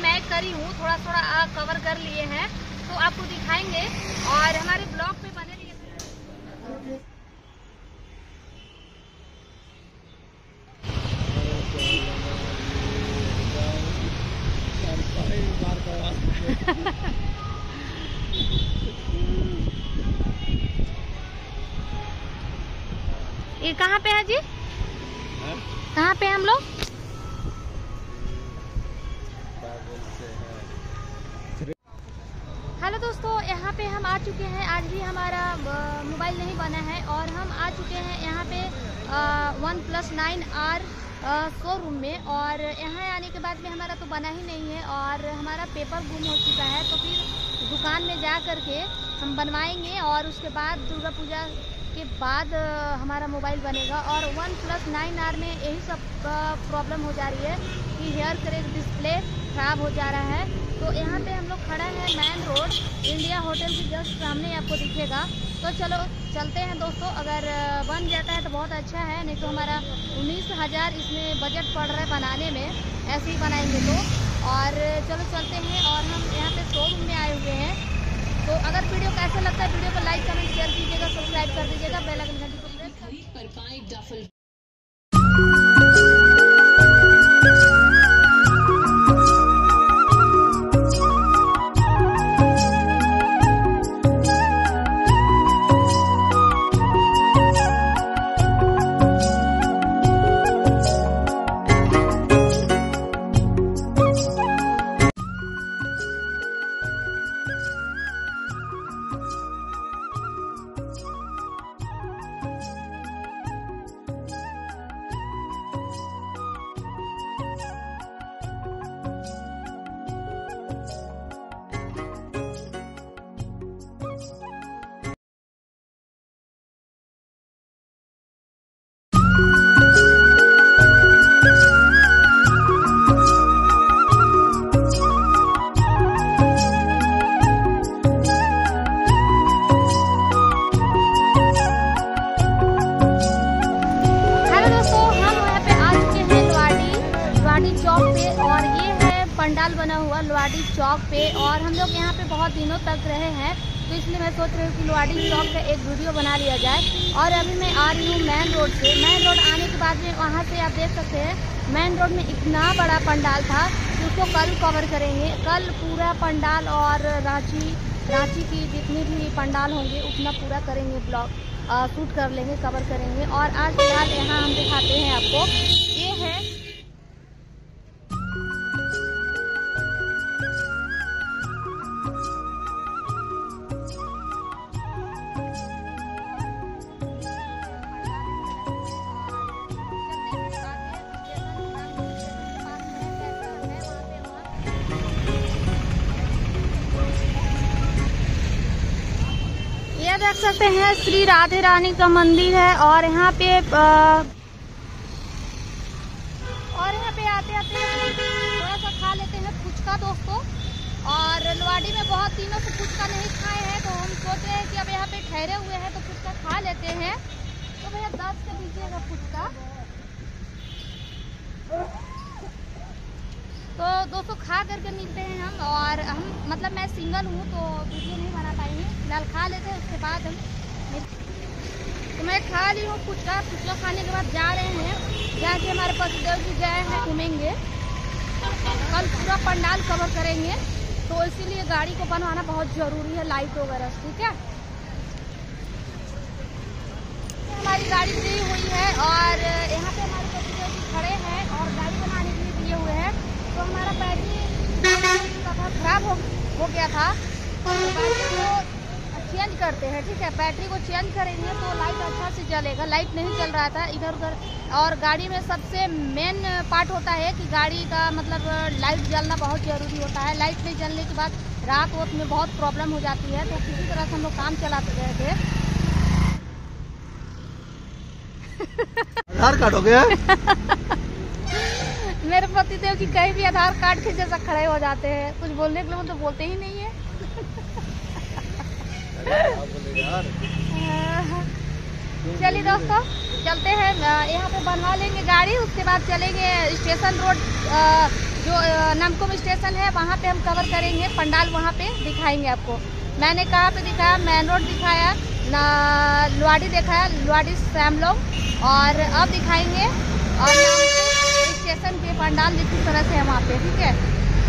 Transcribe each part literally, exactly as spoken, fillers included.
मैं करी हूँ, थोड़ा थोड़ा कवर कर लिए हैं तो आपको दिखाएंगे और हमारे ब्लॉग पे बने रहिए। ये कहाँ पे है जी? कहाँ पे हम लोग? हेलो दोस्तों, यहाँ पे हम आ चुके हैं। आज भी हमारा मोबाइल नहीं बना है और हम आ चुके हैं यहाँ पे one plus nine R showroom में। और यहाँ आने के बाद में हमारा तो बना ही नहीं है और हमारा पेपर गुम हो चुका है, तो फिर दुकान में जा कर के हम बनवाएंगे और उसके बाद दुर्गा पूजा के बाद हमारा मोबाइल बनेगा। और वन प्लस नाइन आर में यही सब प्रॉब्लम हो जा रही है कि हेयर क्रैक डिस्प्ले ख़राब हो जा रहा है। तो यहाँ पे हम लोग खड़ा हैं मेन रोड इंडिया होटल के जस्ट सामने, आपको दिखेगा। तो चलो चलते हैं दोस्तों, अगर बन जाता है तो बहुत अच्छा है, नहीं तो हमारा उन्नीस हज़ार इसमें बजट पड़ रहा है बनाने में, ऐसे ही बनाएंगे तो। और चलो चलते हैं और हम यहाँ पे शोरूम में आए हुए हैं। तो अगर वीडियो कैसा लगता है वीडियो को लाइक कमेंट शेयर कीजिएगा, सब्सक्राइब कर दीजिएगा, बेल आइकन घंटी को प्रेस कर। पंडाल बना हुआ लोहाड़ी चौक पे और हम लोग यहाँ पे बहुत दिनों तक रहे हैं, तो इसलिए मैं सोच रही हूँ कि लोहाड़ी चौक का एक वीडियो बना लिया जाए। और अभी मैं आ रही हूँ मेन रोड से। मेन रोड आने के बाद में वहाँ से आप देख सकते हैं मेन रोड में इतना बड़ा पंडाल था कि उसको कल कवर करेंगे। कल पूरा पंडाल और रांची रांची की जितनी भी पंडाल होंगे उतना पूरा करेंगे, ब्लॉग शूट कर लेंगे, कवर करेंगे। और आज फिलहाल यहाँ हम दिखाते हैं आपको, ये है देख सकते हैं श्री राधे रानी का मंदिर है। और यहाँ पे आ, और यहाँ पे आते आते थोड़ा सा खा लेते हैं फुचका दोस्तों। और लोहाड़ी में बहुत दिनों से फुचका नहीं खाए हैं, तो हम सोच रहे हैं कि अब यहाँ पे ठहरे हुए हैं तो फुचका खा लेते हैं। तो भैया दस के दीजिएगा फुचका। तो दोस्तों खा करके मिलते हैं हम। और हम मतलब मैं सिंगल हूँ तो वीडियो नहीं बना पाई हूँ, फिलहाल खा लेते हैं उसके बाद हम। तो मैं खा ली हूँ फुचका। फुचका खाने के बाद जा रहे हैं जहाँ से हमारे पतिदेव जी गए हैं घूमेंगे। कल पूरा पंडाल कवर करेंगे, तो इसीलिए गाड़ी को बनवाना बहुत ज़रूरी है, लाइट वगैरह, ठीक है। हमारी गाड़ी दी हुई है और यहाँ पे हमारे पतिदेव जी खड़े हैं और गाड़ी बनाने के लिए दिए हुए हैं। तो हमारा बैटरी खराब हो, हो गया था, तो बैटरी को चेंज करते हैं, ठीक है। बैटरी को चेंज करेंगे तो लाइट अच्छा से जलेगा। लाइट नहीं चल रहा था इधर उधर। और गाड़ी में सबसे मेन पार्ट होता है कि गाड़ी का मतलब लाइट जलना बहुत ज़रूरी होता है। लाइट नहीं जलने के बाद रात वक्त में बहुत प्रॉब्लम हो जाती है। तो किसी तरह से हम लोग काम चलाते रहे थे। आधार कार्ड हो गया मेरे पतिदेव जी कहीं भी आधार कार्ड के जैसा खड़े हो जाते हैं, कुछ बोलने के लिए तो बोलते ही नहीं है। चलिए दोस्तों चलते हैं, यहाँ पे बनवा लेंगे गाड़ी, उसके बाद चलेंगे स्टेशन रोड जो नमकुम स्टेशन है वहाँ पे हम कवर करेंगे, पंडाल वहाँ पे दिखाएंगे आपको। मैंने कहाँ पे दिखाया, मेन रोड दिखाया, लुआड़ी दिखाया, लुआड़ी श्यामलोग, और अब दिखाएंगे और स्टेशन के पंडाल जिस तरह से है वहाँ पे, ठीक है।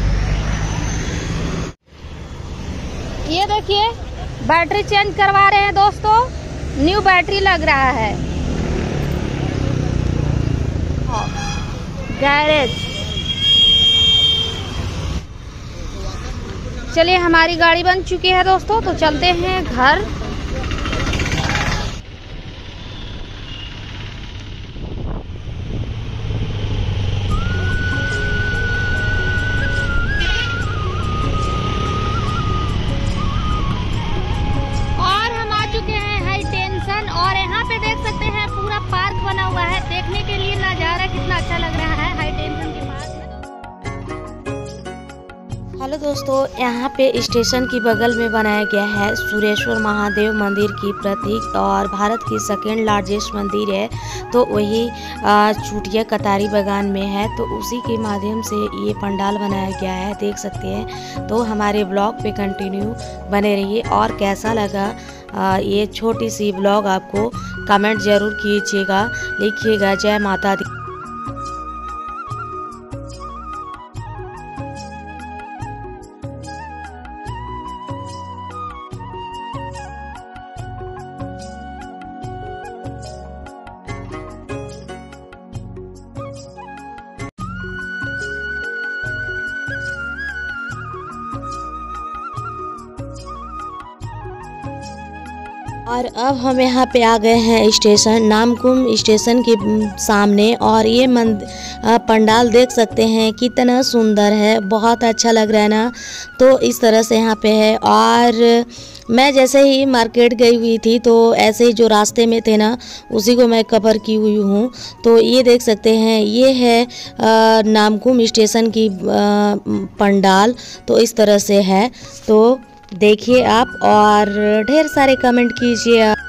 ये देखिए बैटरी चेंज करवा रहे हैं दोस्तों, न्यू बैटरी लग रहा है। गैरेज, चलिए हमारी गाड़ी बन चुकी है दोस्तों, तो चलते हैं घर। और हम आ चुके हैं हाई टेंशन, और यहाँ पे देख सकते हैं पूरा पार्क बना हुआ है, देखने के लिए नज़ारा कितना अच्छा लग रहा है हाई टेंशन के पार्क में। हेलो दोस्तों, यहाँ पे स्टेशन की बगल में बनाया गया है सुरेश्वर महादेव मंदिर की प्रतीक, और भारत की सेकेंड लार्जेस्ट मंदिर है, तो वही चूटिया कतारी बागान में है, तो उसी के माध्यम से ये पंडाल बनाया गया है, देख सकते हैं। तो हमारे ब्लॉग पे कंटिन्यू बने रहिए, और कैसा लगा आ, ये छोटी सी ब्लॉग आपको कमेंट ज़रूर कीजिएगा, लिखिएगा। जय माता दी। और अब हम यहाँ पे आ गए हैं स्टेशन, नामकुम स्टेशन के सामने, और ये मंद पंडाल देख सकते हैं कितना सुंदर है, बहुत अच्छा लग रहा है ना। तो इस तरह से यहाँ पे है, और मैं जैसे ही मार्केट गई हुई थी तो ऐसे ही जो रास्ते में थे ना उसी को मैं कवर की हुई हूँ। तो ये देख सकते हैं, ये है आ, नामकुम स्टेशन की पंडाल, तो इस तरह से है। तो देखिए आप, और ढेर सारे कमेंट कीजिए आप।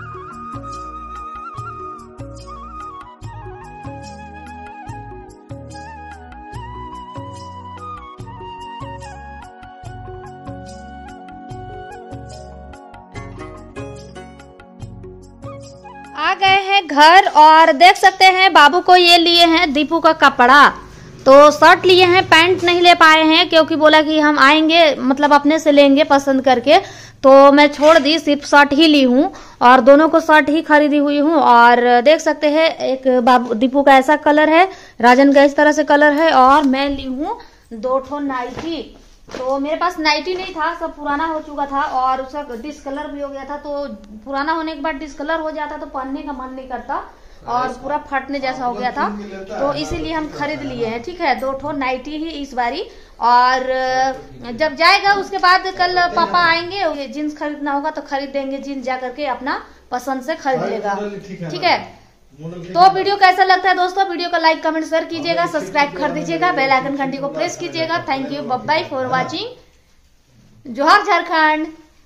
आ गए हैं घर, और देख सकते हैं बाबू को ये लिए हैं दीपू का कपड़ा, तो शर्ट लिए हैं, पैंट नहीं ले पाए हैं क्योंकि बोला कि हम आएंगे मतलब अपने से लेंगे पसंद करके, तो मैं छोड़ दी, सिर्फ शर्ट ही ली हूँ, और दोनों को शर्ट ही खरीदी हुई हूँ। और देख सकते हैं एक बाबू दीपू का ऐसा कलर है, राजन का इस तरह से कलर है, और मैं ली हूँ दो ठो नाइटी। तो मेरे पास नाइटी नहीं था, सब पुराना हो चुका था, और उसका डिस्कलर भी हो गया था, तो पुराना होने के बाद डिस्कलर हो जाता तो पहनने का मन नहीं करता, और पूरा फटने जैसा हो गया था, तो इसीलिए हम खरीद लिए हैं, ठीक है। दो ठो नाइटी ही इस बारी, और जब जाएगा उसके बाद कल पापा आएंगे, जीन्स खरीदना होगा तो खरीद देंगे, जीन्स जा करके अपना पसंद से खरीद लेगा, ठीक है। तो वीडियो कैसा लगता है दोस्तों, वीडियो को लाइक कमेंट शेयर कीजिएगा, सब्सक्राइब कर दीजिएगा, बेल आइकन घंटी को प्रेस कीजिएगा। Thank you, bye bye for watching. जोहार झारखंड।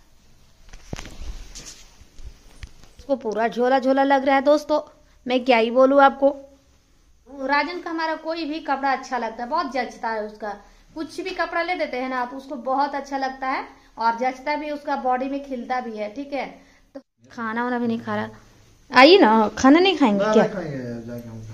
इसको पूरा झोला झोला लग रहा है दोस्तों, मैं क्या ही बोलूँ आपको। राजन का हमारा कोई भी कपड़ा अच्छा लगता है, बहुत जचता है उसका, कुछ भी कपड़ा ले देते हैं ना आप, उसको बहुत अच्छा लगता है, और जचता भी, उसका बॉडी में खिलता भी है, ठीक है। तो खाना वाना भी नहीं खा रहा, आइए ना, खाना नहीं खाएंगे क्या?